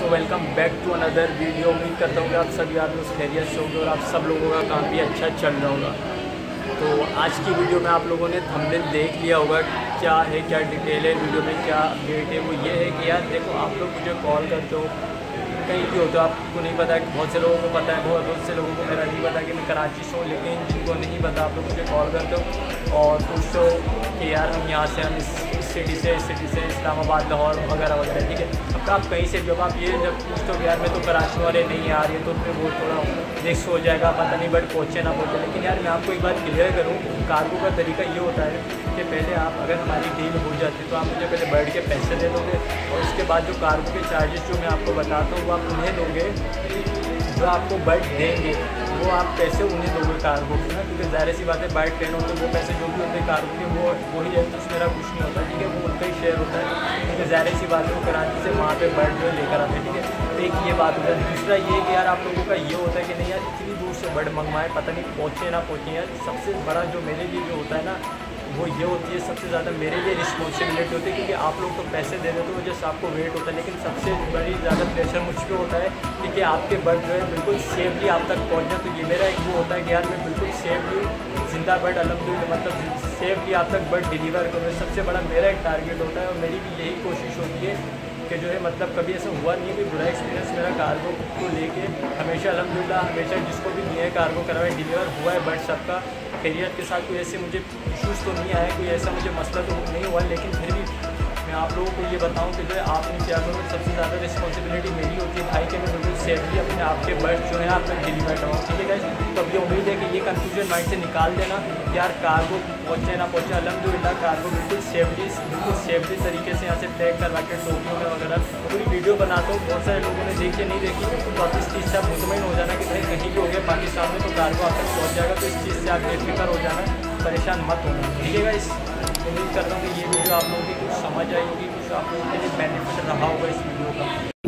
Welcome back to another video. उम्मीद करता हूँ कि आप सभी आप लोग खैरियत से होंगे और आप सब लोगों का काम भी अच्छा चल रहा होगा। तो आज की वीडियो में आप लोगों ने थंबनेल देख लिया होगा, क्या है, क्या डिटेल है, वीडियो में क्या अपडेट है। वो ये है कि यार देखो, आप लोग मुझे कॉल करते हो, कहीं भी हो तो आपको नहीं पता है। बहुत से लोगों को पता है, बहुत से लोगों को मेरा नहीं पता कि मैं कराची से हूँ, लेकिन जिनको नहीं पता आप लोग मुझे कॉल करते हो और पूछते हो कि यार हम यहाँ से, हम इस सिटी से इस्लामाबाद, लाहौर वगैरह वगैरह, ठीक है। अब आप कहीं से जब आप ये जब पूछते हो कि यार मैं तो कराची वाले नहीं आ रही है, तो फिर वो थोड़ा रिस्क हो जाएगा, पता नहीं बट पहुँचे ना पहुँचे। लेकिन यार मैं आपको एक बात क्लियर करूँ, कार्गो का तरीका ये होता है कि पहले आप, अगर हमारी डील हो जाती तो आप मुझे पहले बैठ के पैसे दे दोगे और उसके बाद जो कार्गो के चार्जेस जो मैं आपको बताता हूँ वो आप उन्हें दोगे, जो आपको बर्ड देंगे वो आप पैसे उन्हें दोगे कार्गो के ना, क्योंकि ज़ाहिर सी बात है बाइक ट्रेन होते वो पैसे जो भी होते हैं कार्गो के वो वही है, तो मेरा कुछ नहीं होता, ठीक है। वो उनका ही शेयर होता है, क्योंकि ज़ाहिर सी बात है वो कराची से वहाँ पे बर्ड जो लेकर आते हैं, ठीक है। तो एक ये बात होता है। दूसरा ये कि यार आप लोगों का ये होता है कि नहीं यार इतनी दूर से बर्ड मंगवाए, पता नहीं पहुँचे ना पहुँचे। यार सबसे बड़ा जो मेरे लिए जो होता है ना वो ये होती है, सबसे ज़्यादा मेरे लिए रिस्पॉन्सिबिलिटी होती है, क्योंकि आप लोग तो पैसे दे देते हो जैसे आपको वेट होता है, लेकिन सबसे बड़ी ज़्यादा प्रेशर मुझ पर होता है क्योंकि आपके बर्ड जो है बिल्कुल सेफली आप तक पहुँच जाए। तो ये मेरा एक वो होता है कि यार मैं बिल्कुल सेफली जिंदा बर्ड अल्हम्दुलिल्लाह मतलब सेफली आप तक बर्ड डिलीवर करूँ, सबसे बड़ा मेरा एक टारगेट होता है। और मेरी भी यही कोशिश होती है कि जो है मतलब कभी ऐसा हुआ नहीं है कि बुरा एक्सपीरियंस मेरा कार्गो को लेके। हमेशा अल्हम्दुलिल्लाह हमेशा जिसको भी दिए कार्गो करवाए डिलीवर हुआ है बर्ड सबका खैरियत के साथ। कोई ऐसे मुझे इशूज़ तो नहीं आए, कोई ऐसा मुझे मसला तो नहीं हुआ, लेकिन फिर भी मैं आप लोगों को ये बताऊं कि जो है आपने क्या करो, सबसे ज़्यादा रिस्पॉन्सिबिलिटी मेरी होती है भाई कि मैं बिल्कुल सेफली अपने आपके बर्ड जो है आप तक डिलीवर कराऊँ, ठीक है गाइस। तो अब ये उम्मीद है कि ये कन्फ्यूजन माइंड से निकाल देना, यार कार्गो पहुँचे ना पहुँचे, अल्हम्दुलिल्लाह कार्गो बिल्कुल सेफली तरीके से यहाँ से पैक करवा के टोपियों में वगैरह पूरी वीडियो बनाता हूँ। बहुत सारे लोगों ने देखी नहीं देखी, तो आप इस चीज़ से आप मुतमईन हो जाना कि भाई कहीं भी हो गया पाकिस्तान में तो कार्गो आप तक पहुँच जाएगा। तो इस चीज़ से आप बेफिक्र हो जाना, परेशान मत होना, ठीक है गाइस। उम्मीद करता हूँ कि ये वीडियो आप लोगों की कुछ समझ आई होगी, कुछ आप लोगों के लिए बेनिफिट रहा होगा इस वीडियो का।